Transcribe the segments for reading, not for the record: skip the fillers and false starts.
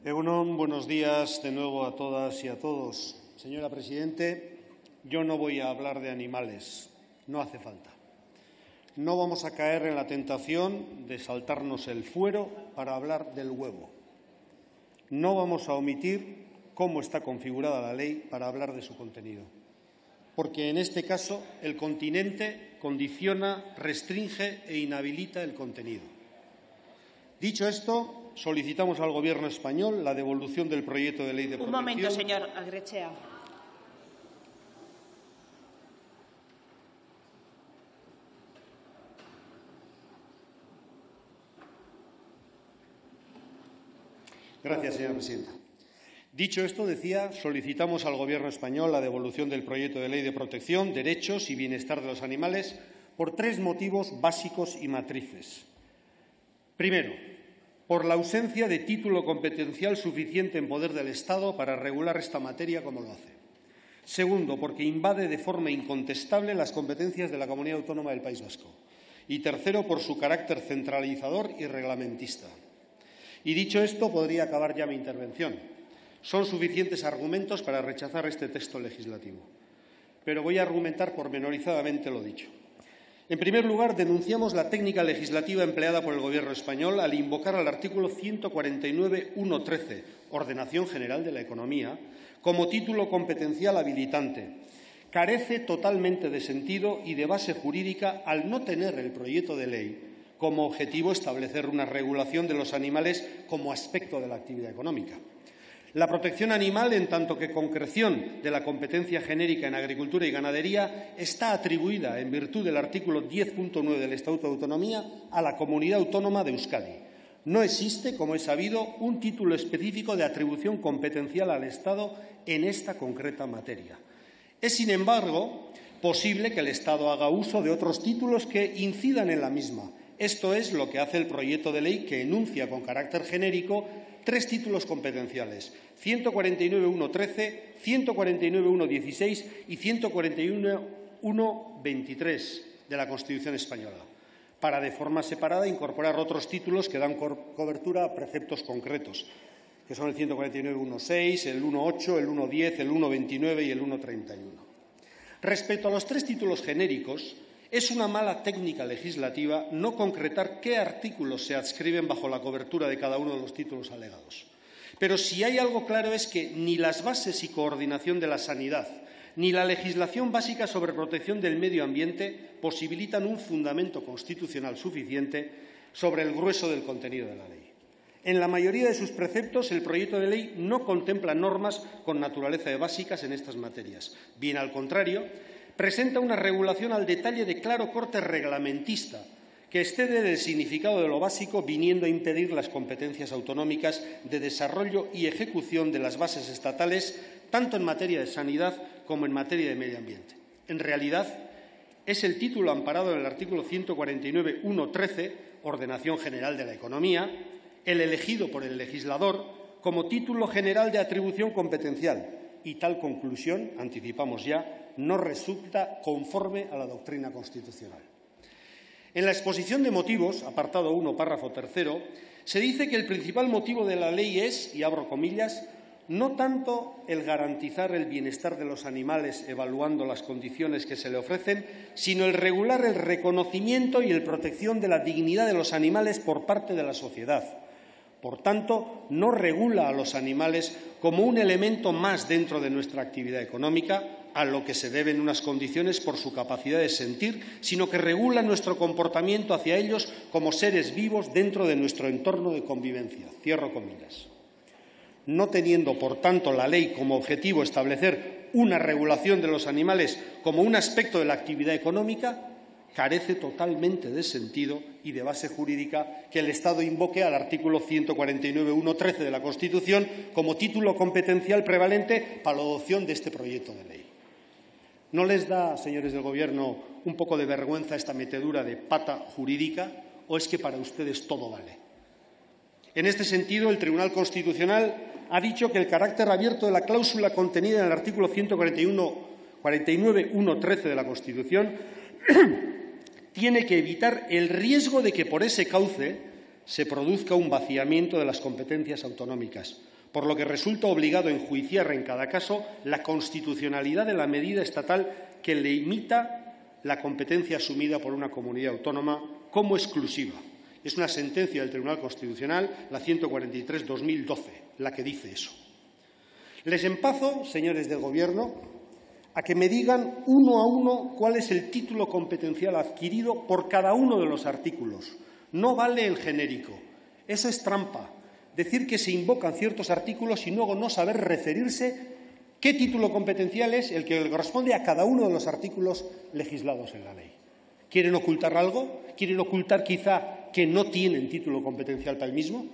Egunon, buenos días de nuevo a todas y a todos. Señora Presidente, yo no voy a hablar de animales, no hace falta. No vamos a caer en la tentación de saltarnos el fuero para hablar del huevo. No vamos a omitir cómo está configurada la ley para hablar de su contenido, porque en este caso el continente condiciona, restringe e inhabilita el contenido. Dicho esto, solicitamos al Gobierno español la devolución del proyecto de ley de protección. Un momento, señor Aguirrechea. Gracias, señora presidenta. Dicho esto, decía, solicitamos al Gobierno español la devolución del proyecto de ley de protección, derechos y bienestar de los animales por tres motivos básicos y matrices. Primero, por la ausencia de título competencial suficiente en poder del Estado para regular esta materia como lo hace. Segundo, porque invade de forma incontestable las competencias de la Comunidad Autónoma del País Vasco. Y tercero, por su carácter centralizador y reglamentista. Y dicho esto, podría acabar ya mi intervención. Son suficientes argumentos para rechazar este texto legislativo. Pero voy a argumentar pormenorizadamente lo dicho. En primer lugar, denunciamos la técnica legislativa empleada por el Gobierno español al invocar al artículo 149.1.13, Ordenación General de la Economía, como título competencial habilitante. Carece totalmente de sentido y de base jurídica al no tener el proyecto de ley como objetivo establecer una regulación de los animales como aspecto de la actividad económica. La protección animal, en tanto que concreción de la competencia genérica en agricultura y ganadería, está atribuida, en virtud del artículo 10.9 del Estatuto de Autonomía, a la Comunidad Autónoma de Euskadi. No existe, como es sabido, un título específico de atribución competencial al Estado en esta concreta materia. Es, sin embargo, posible que el Estado haga uso de otros títulos que incidan en la misma. Esto es lo que hace el proyecto de ley, que enuncia con carácter genérico tres títulos competenciales: 149.1.13, 149.1.16 y 141.1.23 de la Constitución española, para de forma separada incorporar otros títulos que dan cobertura a preceptos concretos, que son el 149.1.6, el 1.8, el 1.10, el 1.29 y el 1.31. Respecto a los tres títulos genéricos, es una mala técnica legislativa no concretar qué artículos se adscriben bajo la cobertura de cada uno de los títulos alegados. Pero si hay algo claro es que ni las bases y coordinación de la sanidad ni la legislación básica sobre protección del medio ambiente posibilitan un fundamento constitucional suficiente sobre el grueso del contenido de la ley. En la mayoría de sus preceptos, el proyecto de ley no contempla normas con naturaleza de básicas en estas materias. Bien al contrario, presenta una regulación al detalle de claro corte reglamentista, que excede del significado de lo básico, viniendo a impedir las competencias autonómicas de desarrollo y ejecución de las bases estatales, tanto en materia de sanidad como en materia de medio ambiente. En realidad, es el título amparado en el artículo 149.1.13, Ordenación General de la Economía, el elegido por el legislador como título general de atribución competencial, y tal conclusión, anticipamos ya, no resulta conforme a la doctrina constitucional. En la exposición de motivos, apartado 1, párrafo 3, se dice que el principal motivo de la ley es, y abro comillas, no tanto el garantizar el bienestar de los animales evaluando las condiciones que se le ofrecen, sino el regular el reconocimiento y la protección de la dignidad de los animales por parte de la sociedad. Por tanto, no regula a los animales como un elemento más dentro de nuestra actividad económica, a lo que se deben unas condiciones por su capacidad de sentir, sino que regula nuestro comportamiento hacia ellos como seres vivos dentro de nuestro entorno de convivencia. Cierro comillas. No teniendo, por tanto, la ley como objetivo establecer una regulación de los animales como un aspecto de la actividad económica, carece totalmente de sentido y de base jurídica que el Estado invoque al artículo 149.1.13 de la Constitución como título competencial prevalente para la adopción de este proyecto de ley. ¿No les da, señores del Gobierno, un poco de vergüenza esta metedura de pata jurídica, o es que para ustedes todo vale? En este sentido, el Tribunal Constitucional ha dicho que el carácter abierto de la cláusula contenida en el artículo 149.1.13 de la Constitución tiene que evitar el riesgo de que por ese cauce se produzca un vaciamiento de las competencias autonómicas, por lo que resulta obligado a enjuiciar en cada caso la constitucionalidad de la medida estatal que limita la competencia asumida por una comunidad autónoma como exclusiva. Es una sentencia del Tribunal Constitucional, la 143/2012, la que dice eso. Les empazo, señores del Gobierno, a que me digan uno a uno cuál es el título competencial adquirido por cada uno de los artículos. No vale el genérico. Eso es trampa. Decir que se invocan ciertos artículos y luego no saber referirse qué título competencial es el que le corresponde a cada uno de los artículos legislados en la ley. ¿Quieren ocultar algo? ¿Quieren ocultar quizá que no tienen título competencial para el mismo?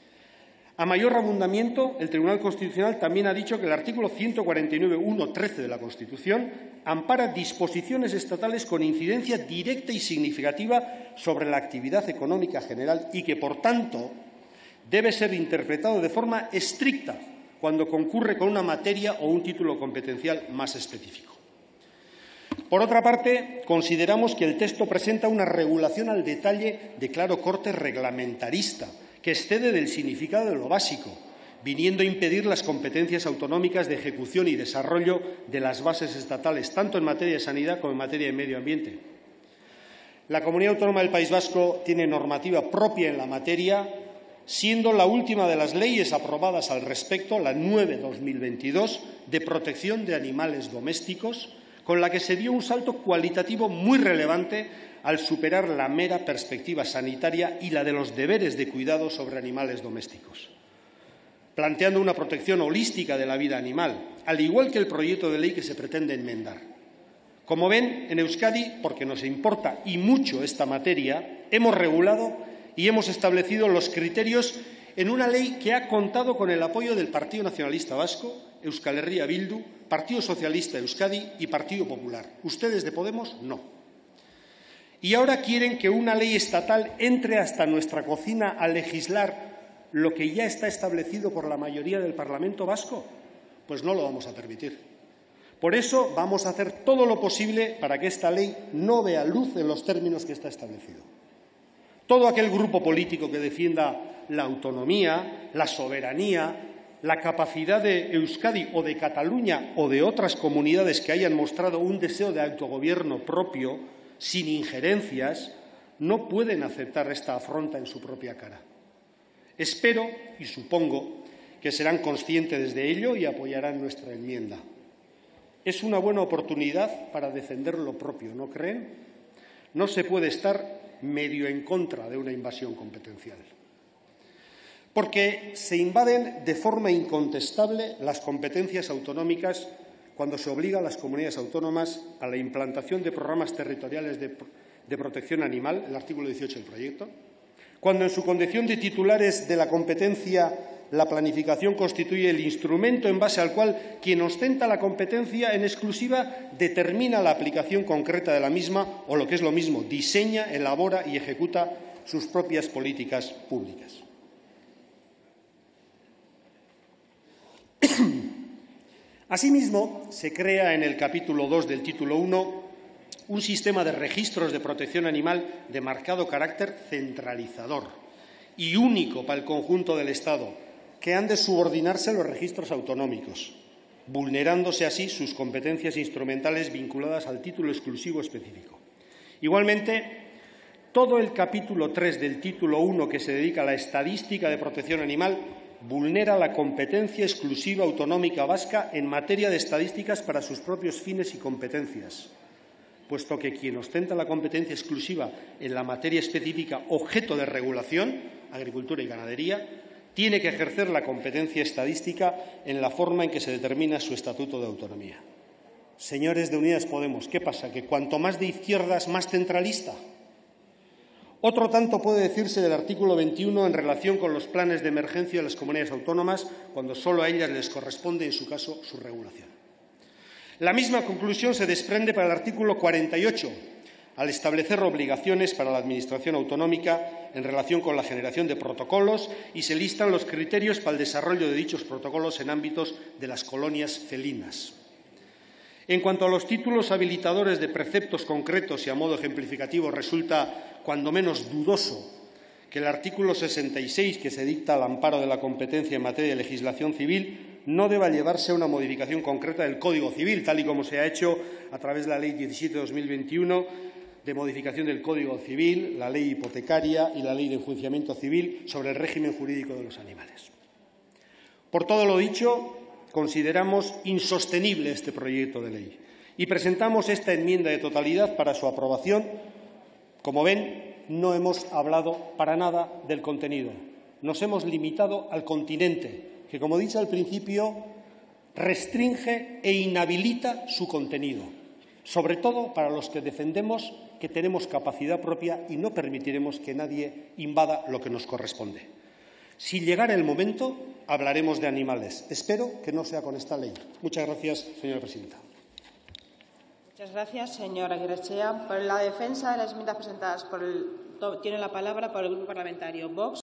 A mayor abundamiento, el Tribunal Constitucional también ha dicho que el artículo 149.1.13 de la Constitución ampara disposiciones estatales con incidencia directa y significativa sobre la actividad económica general y que, por tanto, debe ser interpretado de forma estricta cuando concurre con una materia o un título competencial más específico. Por otra parte, consideramos que el texto presenta una regulación al detalle de claro corte reglamentarista, que excede del significado de lo básico, viniendo a impedir las competencias autonómicas de ejecución y desarrollo de las bases estatales, tanto en materia de sanidad como en materia de medio ambiente. La Comunidad Autónoma del País Vasco tiene normativa propia en la materia, siendo la última de las leyes aprobadas al respecto, la 9/2022, de protección de animales domésticos, con la que se dio un salto cualitativo muy relevante al superar la mera perspectiva sanitaria y la de los deberes de cuidado sobre animales domésticos, planteando una protección holística de la vida animal, al igual que el proyecto de ley que se pretende enmendar. Como ven, en Euskadi, porque nos importa y mucho esta materia, hemos regulado y hemos establecido los criterios en una ley que ha contado con el apoyo del Partido Nacionalista Vasco, Euskal Herria Bildu, Partido Socialista de Euskadi y Partido Popular. Ustedes de Podemos, no. Y ahora quieren que una ley estatal entre hasta nuestra cocina a legislar lo que ya está establecido por la mayoría del Parlamento vasco. Pues no lo vamos a permitir. Por eso vamos a hacer todo lo posible para que esta ley no vea luz en los términos que está establecido. Todo aquel grupo político que defienda la autonomía, la soberanía, la capacidad de Euskadi o de Cataluña o de otras comunidades que hayan mostrado un deseo de autogobierno propio, sin injerencias, no pueden aceptar esta afronta en su propia cara. Espero y supongo que serán conscientes de ello y apoyarán nuestra enmienda. Es una buena oportunidad para defender lo propio, ¿no creen? No se puede estar medio en contra de una invasión competencial. Porque se invaden de forma incontestable las competencias autonómicas cuando se obliga a las comunidades autónomas a la implantación de programas territoriales de protección animal, el artículo 18 del proyecto, cuando en su condición de titulares de la competencia la planificación constituye el instrumento en base al cual quien ostenta la competencia en exclusiva determina la aplicación concreta de la misma o, lo que es lo mismo, diseña, elabora y ejecuta sus propias políticas públicas. Asimismo, se crea en el capítulo 2 del título 1 un sistema de registros de protección animal de marcado carácter centralizador y único para el conjunto del Estado, que han de subordinarse a los registros autonómicos, vulnerándose así sus competencias instrumentales vinculadas al título exclusivo específico. Igualmente, todo el capítulo 3 del título 1 que se dedica a la estadística de protección animal vulnera la competencia exclusiva autonómica vasca en materia de estadísticas para sus propios fines y competencias, puesto que quien ostenta la competencia exclusiva en la materia específica objeto de regulación, agricultura y ganadería, tiene que ejercer la competencia estadística en la forma en que se determina su estatuto de autonomía. Señores de Unidas Podemos, ¿qué pasa? ¿Que cuanto más de izquierdas, más centralista? Otro tanto puede decirse del artículo 21 en relación con los planes de emergencia de las comunidades autónomas, cuando solo a ellas les corresponde, en su caso, su regulación. La misma conclusión se desprende para el artículo 48, al establecer obligaciones para la Administración autonómica en relación con la generación de protocolos y se listan los criterios para el desarrollo de dichos protocolos en ámbitos de las colonias felinas. En cuanto a los títulos habilitadores de preceptos concretos y a modo ejemplificativo, resulta cuando menos dudoso que el artículo 66, que se dicta al amparo de la competencia en materia de legislación civil, no deba llevarse a una modificación concreta del Código Civil, tal y como se ha hecho a través de la Ley 17/2021 de modificación del Código Civil, la Ley hipotecaria y la Ley de enjuiciamiento civil sobre el régimen jurídico de los animales. Por todo lo dicho, consideramos insostenible este proyecto de ley y presentamos esta enmienda de totalidad para su aprobación. Como ven, no hemos hablado para nada del contenido. Nos hemos limitado al continente, que, como he dicho al principio, restringe e inhabilita su contenido, sobre todo para los que defendemos que tenemos capacidad propia y no permitiremos que nadie invada lo que nos corresponde. Si llegara el momento, hablaremos de animales. Espero que no sea con esta ley. Muchas gracias, señora presidenta. Muchas gracias, señora Aguirrechea. Por la defensa de las enmiendas presentadas tiene la palabra por el Grupo Parlamentario Vox.